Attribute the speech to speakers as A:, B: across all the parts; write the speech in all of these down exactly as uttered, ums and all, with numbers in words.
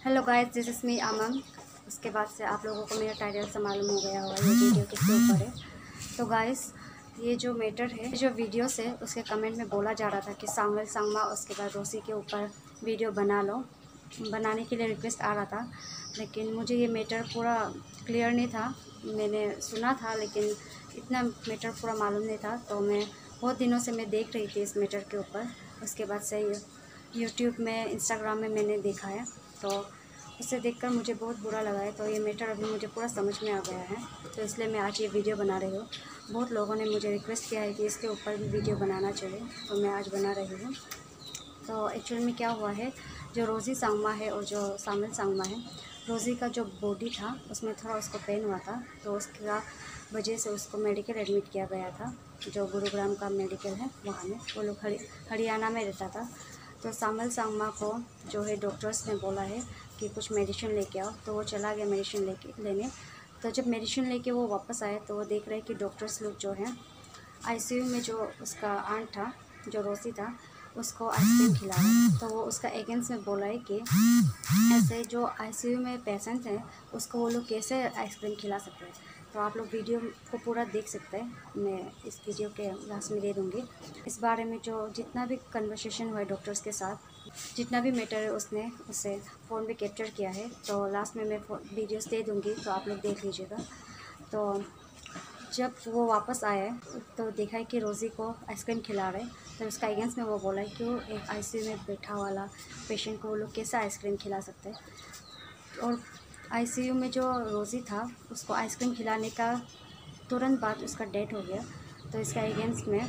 A: Hello guys, this is me Aman. उसके बाद से आप लोगों को मेरा टाइटल से मालूम हो गया होगा ये वीडियो किसके ऊपर है। तो गाइस, ये जो मैटर है, जो वीडियो से उसके कमेंट में बोला जा रहा था कि सामुएल सांगमा उसके बाद रोसी के ऊपर वीडियो बना लो, बनाने के लिए रिक्वेस्ट आ रहा था। लेकिन मुझे ये मैटर पूरा क्लियर नहीं था। मैंने सुना था लेकिन इतना मैटर पूरा मालूम नहीं था। तो मैं बहुत दिनों से मैं देख रही थी इस मैटर के ऊपर। उसके बाद से यूट्यूब में, इंस्टाग्राम में मैंने देखा है, तो उसे देखकर मुझे बहुत बुरा लगा है। तो ये मैटर अभी मुझे पूरा समझ में आ गया है, तो इसलिए मैं आज ये वीडियो बना रही हूँ। बहुत लोगों ने मुझे रिक्वेस्ट किया है कि इसके ऊपर भी वीडियो बनाना चाहिए, तो मैं आज बना रही हूँ। तो एक्चुअल में क्या हुआ है, जो रोज़ी सांगमा है और जो सामुएल सांगमा है, रोज़ी का जो बॉडी था उसमें थोड़ा उसको पेन हुआ था, तो उसका वजह से उसको मेडिकल एडमिट किया गया था। जो गुरुग्राम का मेडिकल है वहाँ में, वो लोग हरियाणा में रहता था। तो सामुएल सांगमा को जो है डॉक्टर्स ने बोला है कि कुछ मेडिसिन लेके आओ, तो वो चला गया मेडिसिन लेके लेने। तो जब मेडिसिन लेके वो वापस आए तो वो देख रहे कि डॉक्टर्स लोग जो हैं आईसीयू में, जो उसका आंट था, जो रोसी था, उसको आइसक्रीम खिला रहे। तो वो उसका एगेंस्ट में बोला है कि ऐसे जो आईसीयू में पेशेंट हैं उसको वो लोग कैसे आइसक्रीम खिला सकते हैं। तो आप लोग वीडियो को पूरा देख सकते हैं, मैं इस वीडियो के लास्ट में दे दूँगी। इस बारे में जो जितना भी कन्वर्सेशन हुआ है डॉक्टर्स के साथ, जितना भी मैटर है उसने उसे फ़ोन पे कैप्चर किया है, तो लास्ट में मैं वीडियोस दे दूँगी, तो आप लोग देख लीजिएगा। तो जब वो वापस आया तो देखा है कि रोज़ी को आइसक्रीम खिला रहे, तो उसका अगेंस्ट में वो बोला है कि वो एक आईसीयू में बैठा वाला पेशेंट को वो लोग कैसे आइसक्रीम खिला सकते हैं। और आईसीयू में जो रोज़ी था उसको आइसक्रीम खिलाने का तुरंत बाद उसका डेथ हो गया। तो इसका अगेंस्ट में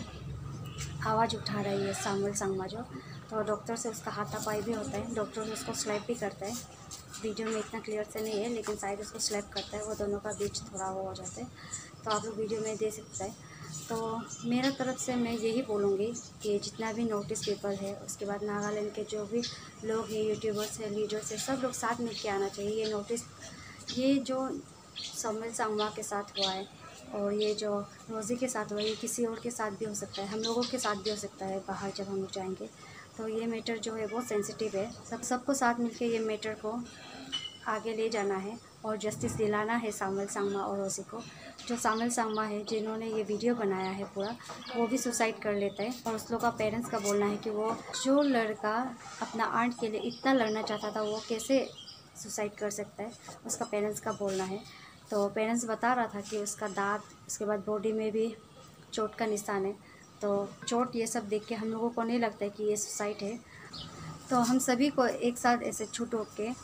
A: आवाज़ उठा रही है सामुएल सांगमा जो। तो डॉक्टर से उसका हाथापाई भी होता है, डॉक्टर उसको स्लैप भी करता है। वीडियो में इतना क्लियर से नहीं है लेकिन शायद उसको स्लैप करता है, वो दोनों का बीच थोड़ा वो हो जाता है, तो आप लोग वीडियो में दे सकते हैं। तो मेरा तरफ से मैं यही बोलूँगी कि जितना भी नोटिस पेपर है, उसके बाद नागालैंड के जो भी लोग हैं, यूट्यूबर्स हैं, लीडर्स हैं, सब लोग साथ मिल के आना चाहिए। ये नोटिस, ये जो सामुएल सांगमा के साथ हुआ है और ये जो रोज़ी के साथ हुआ है, ये किसी और के साथ भी हो सकता है, हम लोगों के साथ भी हो सकता है बाहर जब हम लोग जाएंगे। तो ये मैटर जो है बहुत सेंसिटिव है। सब सबको साथ मिलके ये मैटर को आगे ले जाना है और जस्टिस दिलाना है सामुएल सांगमा और रोज़ी को। जो सामुएल सांगमा है, जिन्होंने ये वीडियो बनाया है पूरा, वो भी सुसाइड कर लेता है। और उस लोग का पेरेंट्स का बोलना है कि वो जो लड़का अपना आंट के लिए इतना लड़ना चाहता था, वो कैसे सुसाइड कर सकता है, उसका पेरेंट्स का बोलना है। तो पेरेंट्स बता रहा था कि उसका दांत, उसके बाद बॉडी में भी चोट का निशान है। तो चोट ये सब देख के हम लोगों को नहीं लगता है कि ये सुसाइड है। तो हम सभी को एक साथ ऐसे छूट हो के,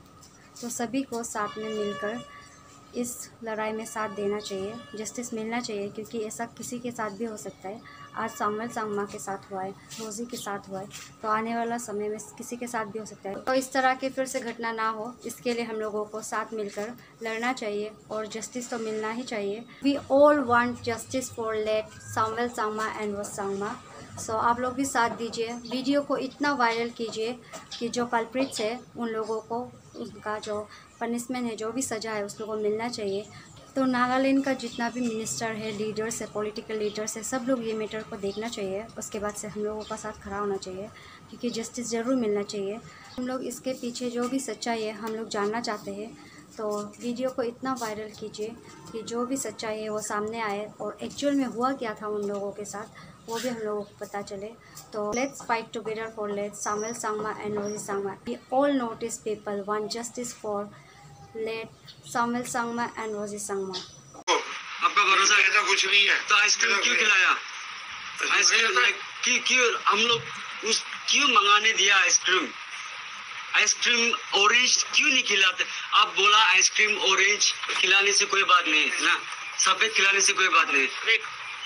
A: तो सभी को साथ में मिलकर इस लड़ाई में साथ देना चाहिए, जस्टिस मिलना चाहिए, क्योंकि ऐसा किसी के साथ भी हो सकता है। आज सामुएल सांगमा के साथ हुआ है, रोज़ी के साथ हुआ है, तो आने वाला समय में किसी के साथ भी हो सकता है। तो इस तरह की फिर से घटना ना हो, इसके लिए हम लोगों को साथ मिलकर लड़ना चाहिए और जस्टिस तो मिलना ही चाहिए। We all want justice for late Samuel Sangma and Rosie Sangma. So so, आप लोग भी साथ दीजिए, वीडियो को इतना वायरल कीजिए कि जो कल्प्रिट्स है उन लोगों को उनका जो पनिशमेंट है, जो भी सज़ा है, उस लोगों को मिलना चाहिए। तो नागालैंड का जितना भी मिनिस्टर है, लीडर्स है, पॉलिटिकल लीडर्स है, सब लोग ये मैटर को देखना चाहिए। उसके बाद से हम लोगों का साथ खड़ा होना चाहिए, क्योंकि जस्टिस ज़रूर मिलना चाहिए। हम लोग इसके पीछे जो भी सच्चाई है हम लोग जानना चाहते हैं। तो वीडियो को इतना वायरल कीजिए कि जो भी सच्चाई है वो सामने आए और एक्चुअल में हुआ क्या था उन लोगों के साथ, वो भी हम लोगों को पता चले। तो let's fight together for late Samuel Sangma and Rosie Sangma. We all notice people want justice for late Samuel Sangma and Rosie Sangma.
B: आपका भरोसा ऐसा कुछ नहीं है, तो आइसक्रीम क्यों खिलाया? आइसक्रीम क्यों क्यों हम लोग उस क्यों मंगाने दिया आइसक्रीम? आइसक्रीम ऑरेंज क्यों नहीं खिलाते? आप बोला आइसक्रीम ऑरेंज खिलाने से कोई बात नहीं है ना, सफेद खिलाने से कोई बात नहीं।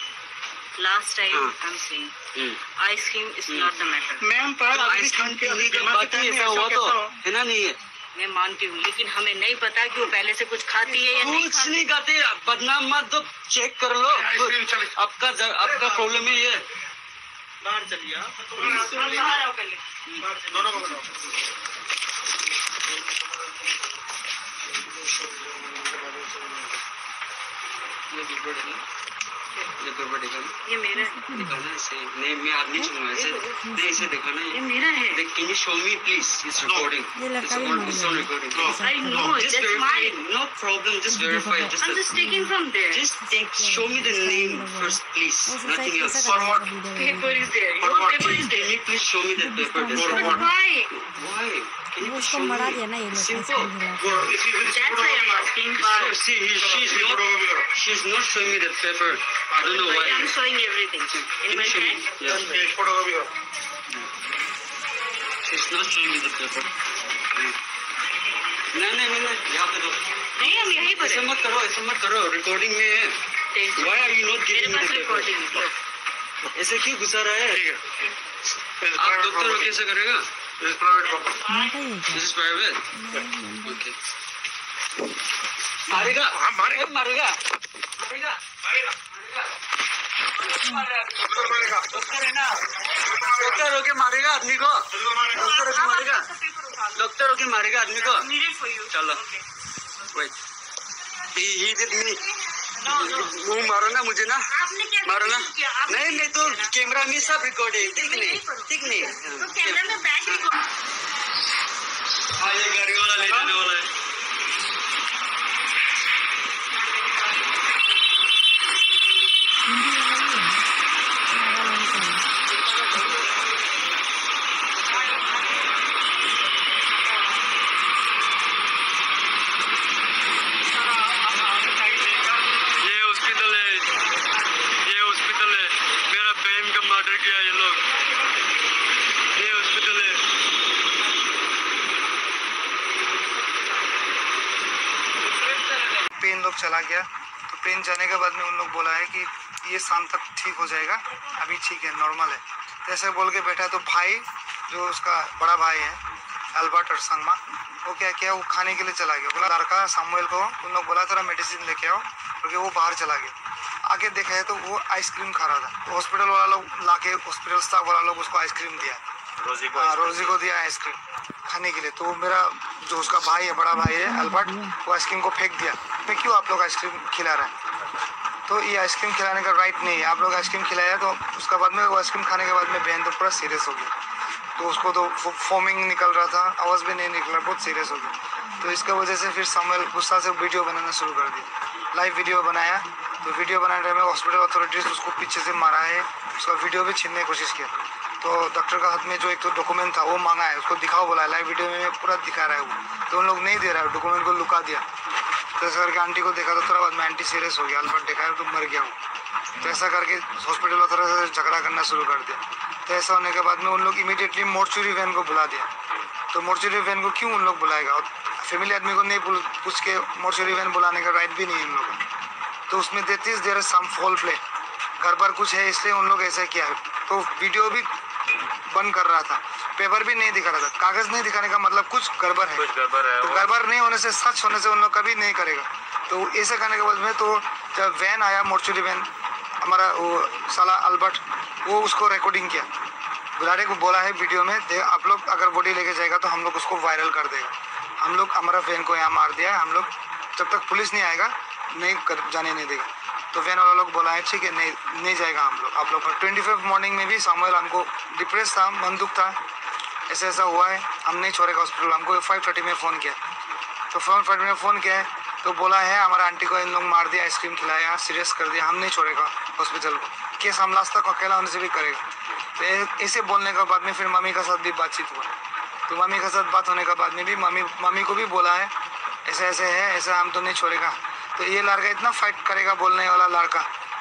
C: Last time हाँ. I'm saying hmm. ice cream is hmm. not the matter. Ma'am पर
B: आइसक्रीम पीने के बाद ऐसा हुआ तो है ना, नहीं है?
C: मैं मानती हूँ, लेकिन हमें नहीं पता कि वो पहले से कुछ खाती है या नहीं
B: खाती। कुछ नहीं खाते, बदनाम मत दो, चेक कर लो। आपका आपका प्रॉब्लम है ये। बाहर चलिए, दोनों को ये ये पेपर दिखाना,
C: ये मेरा है।
B: दिखाना ऐसे नहीं, मैं हाथ नहीं छूऊंगा ऐसे, नहीं ऐसे दिखाना
C: ये
B: है।
C: मेरा है।
B: देख, can you show me please? It's recording. It's on, it's on recording.
C: I know,
B: Just
C: that's
B: verify.
C: mine.
B: No problem. Just verify. Just
C: I'm just taking from there.
B: just take. Show me the name first, please. Nothing else.
C: For what? Paper is there. Your
B: For what?
C: paper
B: Can
C: is there.
B: you please show me that paper? That's
C: But
B: it.
C: why?
B: Why? Can you please
D: उसको
B: show
D: मरा
B: me?
D: दिया ना ये लोग
B: Simple.
C: That's why I'm asking.
B: So, see, he, she's not. She's not showing me that paper. I don't know why.
C: I'm showing everything in my
B: Show me.
C: hand.
B: Yeah. She's not showing me the paper. नहीं नहीं नहीं यहाँ पे दो।
C: नहीं, हम यहीं पर
B: ऐसा
C: हैं।
B: मत करो, ऐसा मत करो, रिकॉर्डिंग में है।
C: Tension.
B: Why are you not
C: मेरे
B: giving me
C: pass
B: the paper?
C: recording है।
B: ऐसे क्यों घुसा रहा है? आप डॉक्टर हो कैसे करेगा? This is private. Okay. मारेगा? मारेगा? मारेगा? मारेगा? मारेगा? डॉक्टर है ना? डॉक्टर होके मारेगा आदमी को? डॉक्टर होके मारेगा? डॉक्टर होके मारेगा आदमी को?
C: Needed for you.
B: चलो।
C: Okay.
B: Wait. He he did me.
C: No, no.
B: वो मारो ना मुझे ना?
C: आपने क्या
B: मारो ना?
C: किया? आपने
B: नहीं मैं तो कैमरा में सब रिकॉर्ड है, ठीक नहीं? ठीक नहीं?
C: तो कैमरा में बैक रिकॉर्ड।
B: हाँ ये गाड़ी वाला ले जाने वाला है। ये हॉस्पिटल है, ये हॉस्पिटल है, मेरा बहन का मर्डर किया ये लोग, ये हॉस्पिटल है।
E: पेन लोग चला गया, तो पेन जाने के बाद में उन लोग बोला है कि ये शाम तक ठीक हो जाएगा, अभी ठीक है, नॉर्मल है। तो ऐसे बोल के बैठा, तो भाई जो उसका बड़ा भाई है अल्बर्ट और संगमा, वो क्या किया, वो खाने के लिए चला गया। बोला लड़का सामुएल को उन लोग बोला थोड़ा मेडिसिन लेके आओ, क्योंकि वो बाहर चला गया। आके देखा है तो वो आइसक्रीम खा रहा था। तो हॉस्पिटल वाला लोग ला के, हॉस्पिटल स्टाफ वाला लोग उसको आइसक्रीम दिया, रोजी को हाँ, रोजी को दिया आइसक्रीम खाने के लिए। तो मेरा जो उसका भाई है, बड़ा भाई है अल्बर्ट, वो आइसक्रीम को फेंक दिया। मैं क्यों आप लोग आइसक्रीम खिला रहे हैं? तो ये आइसक्रीम खिलाने का राइट नहीं है, आप लोग आइसक्रीम खिलाया। तो उसका बाद में वो आइसक्रीम खाने के बाद में बहन तो पूरा सीरियस हो गई। तो उसको तो फोमिंग निकल रहा था, आवाज़ भी नहीं निकल रहा, बहुत सीरियस हो गया। तो इसका वजह से फिर सामुएल गुस्सा से वीडियो बनाना शुरू कर दिया, लाइव वीडियो बनाया। तो वीडियो बनाने टाइम में हॉस्पिटल अथॉरिटीज़ उसको पीछे से मारा है, उसका वीडियो भी छीनने की कोशिश किया। तो डॉक्टर का हाथ में जो एक तो डॉक्यूमेंट था वो मांगा है, उसको दिखाओ बोला है, लाइव वीडियो में पूरा दिखा रहा है वो। तो उन लोग नहीं दे रहा है, डॉक्यूमेंट को लुका दिया। तो ऐसा करके आंटी को देखा, तो थोड़ा बाद में आंटी सीरियस हो गया, अल्बर्ट देखा है तो मर गया वो। तो ऐसा करके हॉस्पिटल अथॉरिटी से झगड़ा करना शुरू कर दिया। तो ऐसा होने के बाद में उन लोग इमीडिएटली मोर्चुरी वैन को बुला दिया। तो मोर्चुरी वैन को क्यों उन लोग बुलाएगा, और फैमिली आदमी को नहीं पूछ के मोर्चुरी वैन बुलाने का राइट भी नहीं है उन लोगों का। तो उसमें देती is there some foul play, घर पर कुछ है इसलिए उन लोग ऐसा किया है। तो वीडियो भी बंद कर रहा था, पेपर भी नहीं दिखा रहा था, कागज नहीं दिखाने का मतलब कुछ गड़बड़ है, कुछ गड़बड़ है। तो गड़बड़ नहीं होने से, सच होने से उन लोग कभी नहीं करेगा। तो ऐसे करने के बाद में तो जब वैन आया, मोर्चुरी वैन, हमारा वो साला अल्बर्ट, वो उसको रिकॉर्डिंग किया, बुलाने को बोला है वीडियो में, दे आप लोग अगर बॉडी लेके जाएगा तो हम लोग उसको वायरल कर देगा। हम लोग हमारा वैन को यहाँ मार दिया है, हम लोग जब तक पुलिस नहीं आएगा नहीं कर जाने नहीं देगा। तो वैन वाला लोग बोला है ठीक है, नहीं नहीं जाएगा हम लोग आप लोग। ट्वेंटी फिफ्थ मॉर्निंग में भी सामुएल हमको डिप्रेस था, मन दुख था, ऐसा ऐसा हुआ है, हम नहीं छोड़ेगा हॉस्पिटल। हमको फाइव थर्टी में फ़ोन किया, तो फाइव थर्टी में फ़ोन किया है तो बोला है हमारा आंटी को इन लोग मार दिया, आइसक्रीम खिलाया, सीरियस कर दिया, हम नहीं छोड़ेगा हॉस्पिटल को, केस हम लास्ट तक अकेला होने से भी करेगा। तो ऐसे बोलने के बाद में फिर मम्मी का साथ भी बातचीत हुआ। तो मम्मी के साथ बात होने के बाद में भी मम्मी मम्मी को भी बोला है ऐसे ऐसे है, ऐसा हम तो नहीं छोड़ेगा। तो ये लड़का इतना फाइट करेगा, बोलने वाला लड़का।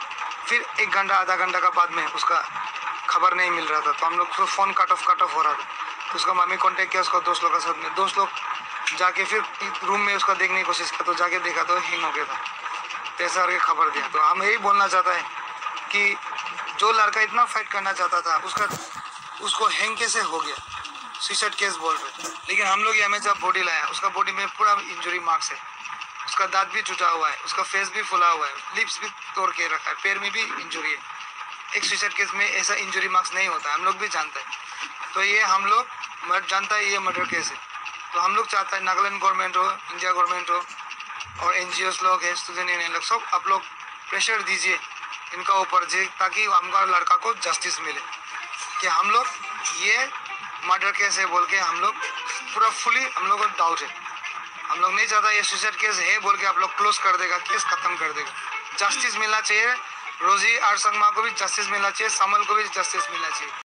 E: फिर एक घंटा आधा घंटा का बाद में उसका खबर नहीं मिल रहा था, तो हम लोग को phone cut off cut off हो रहा था। तो उसका मम्मी कॉन्टेक्ट किया उसका दोस्त लोग के साथ में, दोस्त लोग जाके फिर रूम में उसका देखने की कोशिश किया, तो जाके देखा तो हैंग हो गया था। तो ऐसा करके खबर दिया। तो हम यही बोलना चाहता है कि जो लड़का इतना फाइट करना चाहता था उसका उसको हैंग कैसे हो गया, सुसाइड केस बोल रहे। लेकिन हम लोग यहाँ में जब बॉडी लाया, उसका बॉडी में पूरा इंजरी मार्क्स है, उसका दांत भी टूटा हुआ है, उसका फेस भी फुला हुआ है, लिप्स भी तोड़ के रखा है, पैर में भी इंजरी है। एक सुसाइड केस में ऐसा इंजरी मार्क्स नहीं होता है, हम लोग भी जानते हैं। तो ये हम लोग मर्ड जानता है ये मर्डर केस है। तो हम लोग चाहते हैं नागालैंड गवर्नमेंट हो, इंडिया गवर्नमेंट हो और एन जी ओस लोग है, स्टूडेंट यूनियन लोग, सब आप लोग प्रेशर दीजिए इनका ऊपर जी, ताकि हमारा लड़का को जस्टिस मिले कि हम लोग ये मर्डर केस है बोल के हम लोग पूरा फुली हम लोग को डाउट है। हम लोग नहीं चाहता ये सुसाइड केस है बोल के आप लोग क्लोज कर देगा, केस खत्म कर देगा। जस्टिस मिलना चाहिए, रोजी आर संगमा को भी जस्टिस मिलना चाहिए, समल को भी जस्टिस मिलना चाहिए।